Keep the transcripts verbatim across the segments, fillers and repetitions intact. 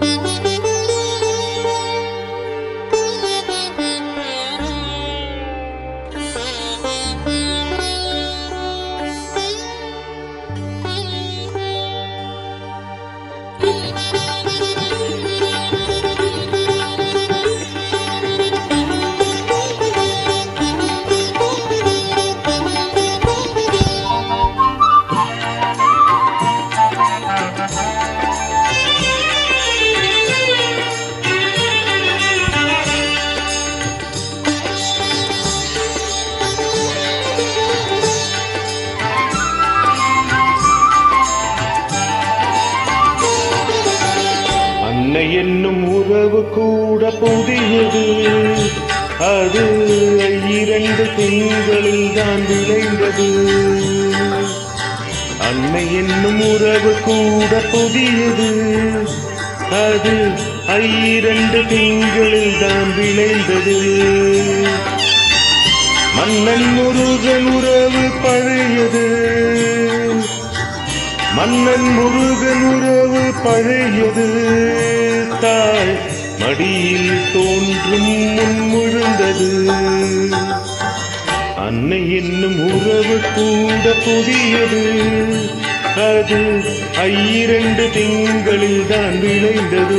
என்னும் உறவு கூட புதியது, அது இரண்டு திங்களில் தான் விளைந்தது. அன்னை என்னும் உறவு கூட புதியது, அது இரண்டு திங்களில் தான் விளைந்தது. மன்னன் முருகன் உறவு பழையது, மன்னன் முருகன் உறவு பழையது. தாய் மடியில் தோன்றும் முன்முழுந்தது. அன்னை என்னும் உறவு கூட புதியது, அது இரண்டு திங்களில் தான் விளைந்தது.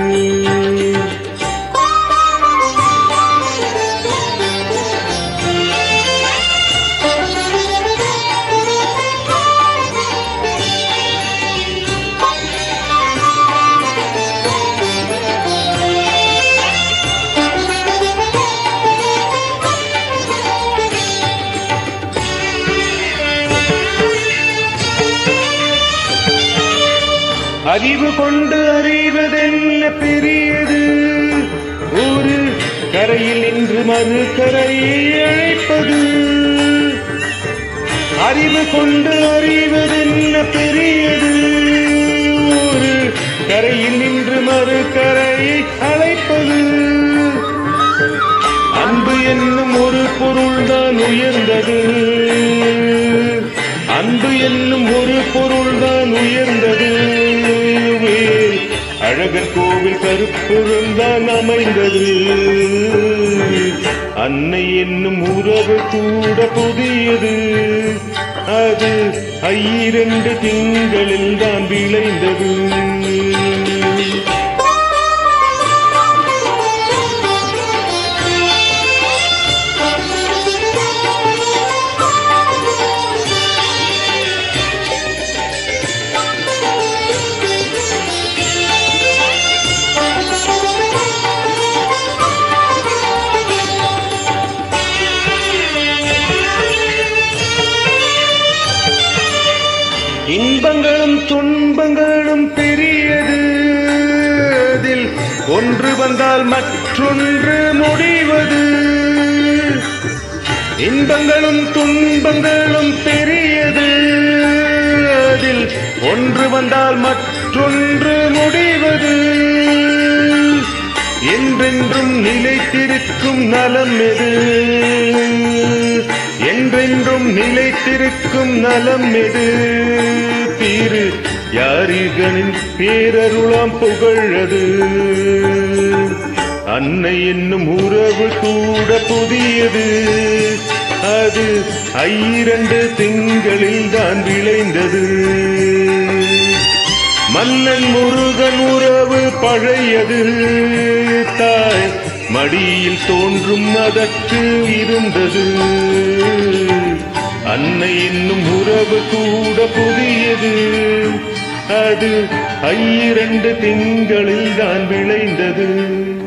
அறிவு கொண்டு அறிவதென்ன பெரியது, ஒரு கரையில் நின்று மறு கரையை அழைப்பது. அறிவு கொண்டு அறிவதென்ன பெரியது, ஒரு கரையில் நின்று மறு கரையை அழைப்பது. அன்பு என்னும் ஒரு பொருள்தான் உயர்ந்தது, அன்பு என்னும் ஒரு பொருள்தான் உயர்ந்தது. அழகர் கோவில் கருப்பொருள்தான் அமைந்தது. அன்னை என்னும் உறவு கூட புதியது, அது இரண்டு திங்களில் தான் விளைந்தது. இன்பங்களும் துன்பங்களும் பெரியது, அதில் ஒன்று வந்தால் மற்றொன்று முடிவது. இன்பங்களும் துன்பங்களும் பெரியது, அதில் ஒன்று வந்தால் மற்றொன்று முடிவது. என்றென்றும் நிலைத்திருக்கும் நலம் எது, என்றென்றும் நிலைத்திருக்கும் நலம் எது. திரு யாரிகளின் பேரருளாம் புகழது. அன்னை என்னும் உறவு கூட புதியது, அது இரண்டு திங்களில் தான் விளைந்தது. மன்னன் முருகன் உறவு பழையது, தாய் மடியில் தோன்றும் அதற்கு இருந்தது. அன்னை என்னும் உறவு கூட புதியது, அது இரண்டு திங்களில் தான் விளைந்தது.